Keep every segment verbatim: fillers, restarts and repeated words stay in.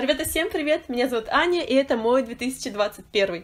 Ребята, всем привет! Меня зовут Аня, и это мой две тысячи двадцать первый.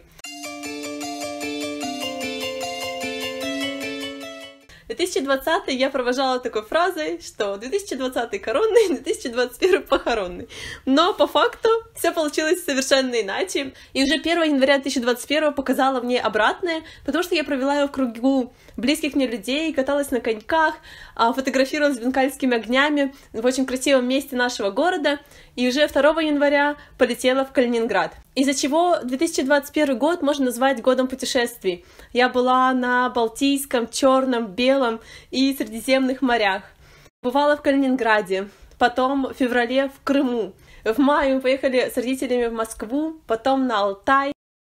две тысячи двадцатый я провожала такой фразой, что две тысячи двадцатый коронный, две тысячи двадцать первый похоронный. Но по факту все получилось совершенно иначе. И уже первого января две тысячи двадцать первого показала мне обратное, потому что я провела его в кругу близких мне людей, каталась на коньках, фотографировалась с бенгальскими огнями в очень красивом месте нашего города. И уже второго января полетела в Калининград. Из-за чего две тысячи двадцать первый год можно назвать годом путешествий. Я была на Балтийском, Черном, Белом и Средиземных морях. Бывала в Калининграде, потом в феврале в Крыму. В мае мы поехали с родителями в Москву, потом на Алтай,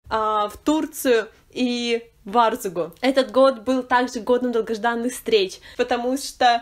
в Турцию и в Арзугу. Этот год был также годом долгожданных встреч, потому что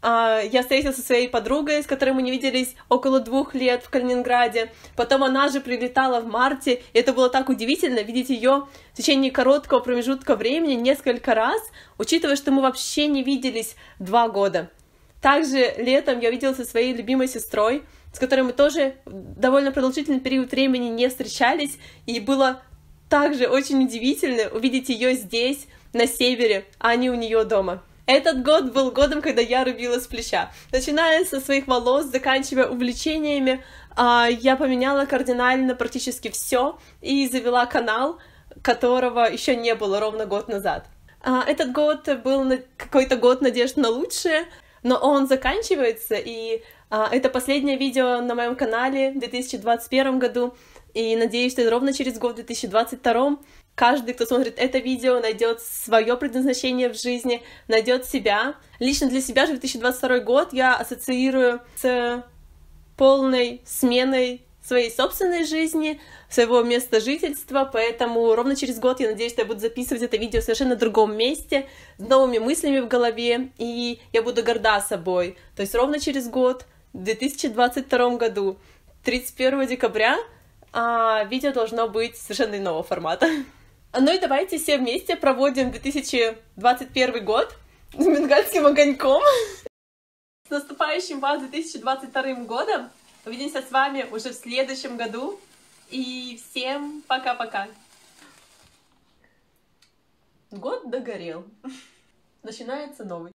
я встретилась со своей подругой, с которой мы не виделись около двух лет в Калининграде. Потом она же прилетала в марте, и это было так удивительно видеть ее в течение короткого промежутка времени несколько раз, учитывая, что мы вообще не виделись два года. Также летом я виделась со своей любимой сестрой, с которой мы тоже довольно продолжительный период времени не встречались, и было также очень удивительно увидеть ее здесь, на севере, а не у нее дома. Этот год был годом, когда я рубила с плеча. Начиная со своих волос, заканчивая увлечениями, я поменяла кардинально практически все и завела канал, которого еще не было ровно год назад. Этот год был какой-то год надежд на лучшее, но он заканчивается, и это последнее видео на моем канале в две тысячи двадцать первом году, и надеюсь, что ровно через год, в две тысячи двадцать втором, каждый, кто смотрит это видео, найдет свое предназначение в жизни, найдет себя. Лично для себя же две тысячи двадцать второй год я ассоциирую с полной сменой своей собственной жизни, своего места жительства, поэтому ровно через год я надеюсь, что я буду записывать это видео в совершенно другом месте, с новыми мыслями в голове, и я буду горда собой. То есть ровно через год, в две тысячи двадцать втором году, тридцать первого декабря, видео должно быть совершенно иного формата. Ну и давайте все вместе проводим две тысячи двадцать первый год с бенгальским огоньком. С наступающим вас две тысячи двадцать вторым годом. Увидимся с вами уже в следующем году. И всем пока-пока. Год догорел. Начинается новый.